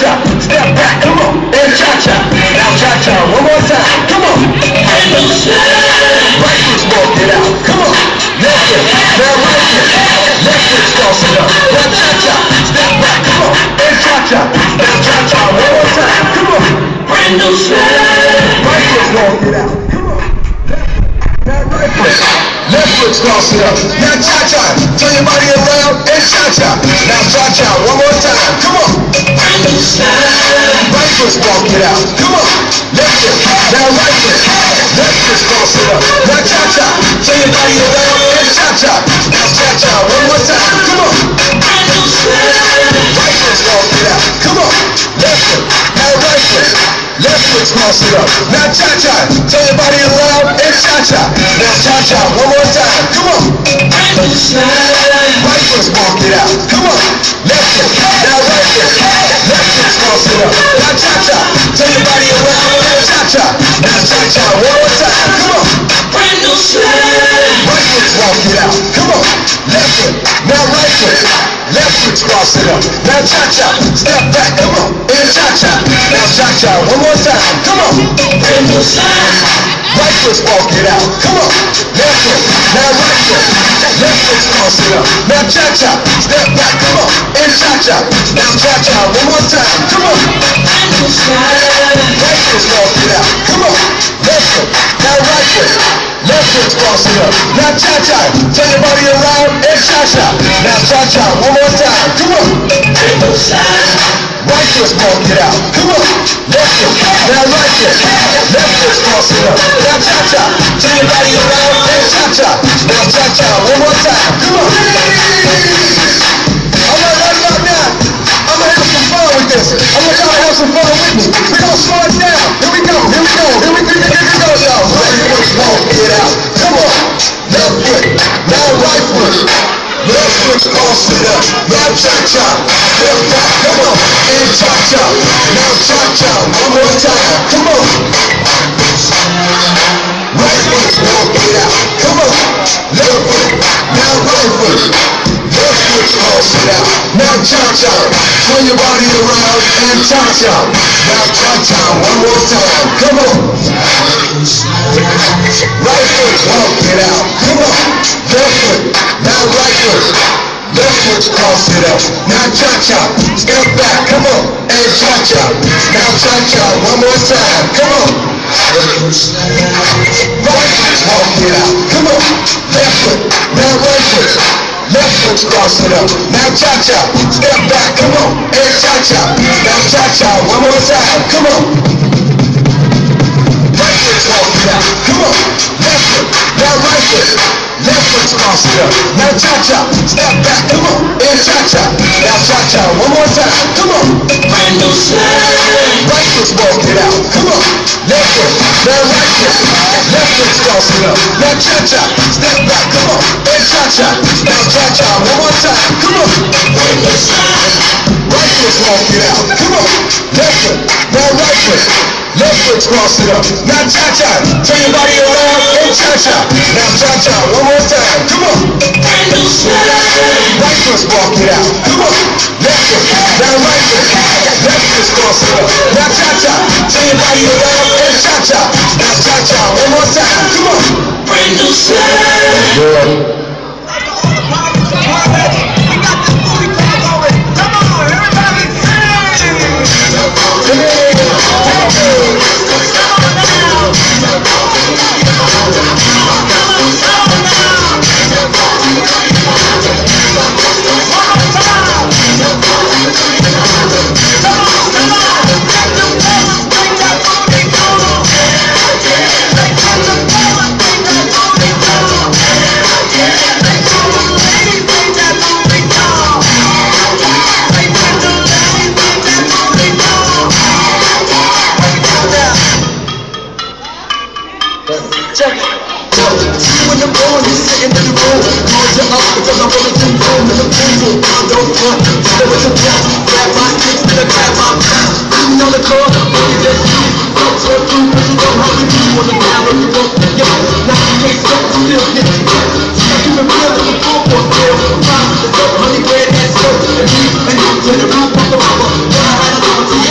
cha-cha, step back, come on, and cha-cha. Now cha-cha, one more time, come on. And no shine. Right foot, walk it out, come on. Left foot, now right foot. Left foot, cross it up. Now cha-cha, step back, come on, and cha-cha. Now cha-cha, one more time, come on. Brand new shine. Right foot, walk it out, come on. Now right foot. Left foot, cross it up. Now cha-cha, turn your body around and cha-cha. Now cha-cha, one more time, come on. Brand new shine. Right foot, walk it out, come on. Left foot, now right foot. Left foot, cross it up. Now cha-cha, turn your body around and cha-cha. Now cha-cha, one more time, come on. Brand new shine. Right foot, walk it out, come on. Left foot, now right foot. Left foot, cross it up. Now cha-cha, turn your body around and cha-cha. Now cha-cha, one more time, come on. Brand new shine. Right foot, walk it out, come on. Left foot, now right foot. Left foot, cross it up. Now cha-cha, turn your body around and cha-cha. Now cha-cha, one more time, come on. Brand new shine. Right foot, walk it out, come on. Left foot, now right foot. Left foot, cross it up. Now cha-cha, step back, come on. And cha-cha. Now cha-cha, one more time, come on. Brand new shine. Right foot, walk it out, come on. Left foot, now right foot. Left foot, cross it up. Now cha-cha, step back, come on. And cha-cha. Now cha-cha, one more time, come on. Brand new shine. Right foot, walk it out, come on. Left foot, now right foot. Left foot, cross it up. Now cha-cha, turn your body around and cha-cha. Now cha-cha, one more time, come on. Brand new shine. Right foot, walk it out, come on. Left foot, now right foot. Left foot, cross it up. Now cha-cha, turn your body around and cha-cha. Now cha-cha, one more time, come on. Alright, right about now, I'm gonna have some fun with this. I want y'all to have some fun with me. We're gonna slow it down. Here we go, here we go, here we go, y'all. Right foot, walk it out, come on. Left foot, now right foot. Left foot, cross it up. Now cha-cha, step back, come on. And cha-cha, now cha-cha, one more time, come on. Right foot, walk it out, come on. Left foot, now right foot. Left foot, cross it out. Now cha-cha, turn your body around and cha-cha. Now cha-cha, one more time, come on. Right foot, walk it out, come on. Left foot, now right foot. Left foot, cross it up. Now cha-cha, step back, come on. And cha-cha. Now cha-cha, one more time, come on. Right foot, walk it out, come on. Left foot, now right foot. Left foot, cross it up. Now cha-cha, step back, come on. And cha-cha. Now cha-cha, one more time, come on. Right foot, walk it out, come on. Left foot, now right foot. Left foot, cross it up. Now cha-cha, step back, come on. And cha-cha. Now cha-cha, one more time, come on. Brand new shine. Right foot, walk it out, come on. Left foot, now right foot. Left foot, cross it up. Now cha-cha, step back, come on. And cha-cha. Now cha-cha, one more time, come on. Brand new shine. Right foot, walk it out, come on. Left foot, now right foot. Left foot, cross it up. Now cha-cha, turn your body around and cha-cha. Now cha-cha, one more time, come on. Brand new shine. Right foot, walk it out, come on. Left foot, now right foot. Left foot, cross it up. Now cha-cha, turn your body around and cha-cha. Now cha-cha, one more time, come on. Brand new shine. Check it. See when I'm going, he's sitting in the room. Calls you up because I'm rolling through the room. And the pool, I don't front. There was a cat, grab my kicks, then I grab my pound. Sitting on the corner, only just you. Don't talk through, but you don't have to be on the ground if you want to go. Now you can't stop, still get you back. See, I keep it real, I'm a full for sale. I'm fine with the dope, honey, bread, and soap. And me, and you, to the roof, I'm the rubber. Then I had a number 2.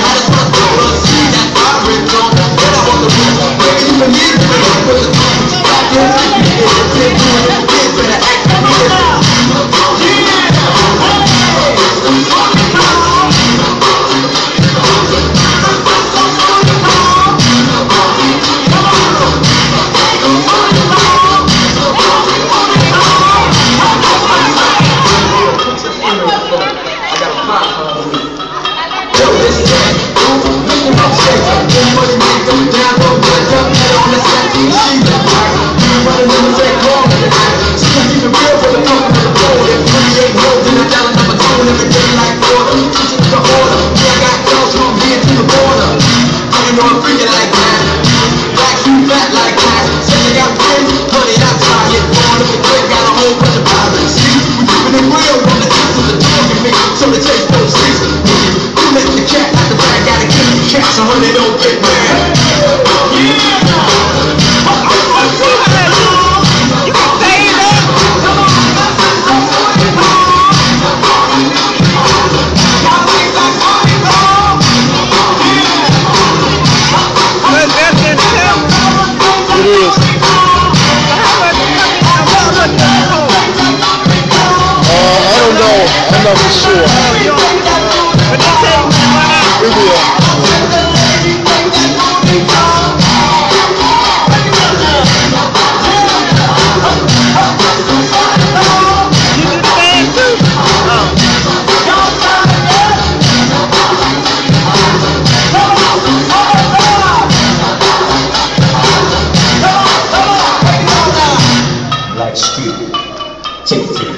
know for sure. We will. Like street, take it to